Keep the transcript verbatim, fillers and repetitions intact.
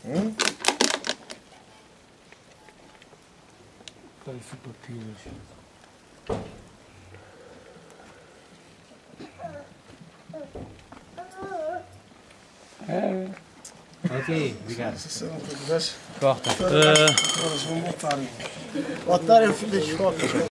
Hum? Faz sapatilhas. É. Ok, obrigado. Se não quiser, Corta. elas vão botar. Otário, filho de choque.